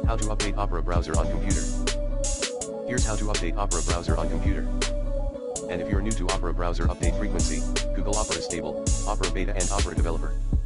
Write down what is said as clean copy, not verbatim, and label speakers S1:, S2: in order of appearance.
S1: How to update Opera browser on computer. Here's how to update Opera browser on computer. And if you're new to Opera browser update frequency, Google Opera Stable, Opera Beta and Opera Developer.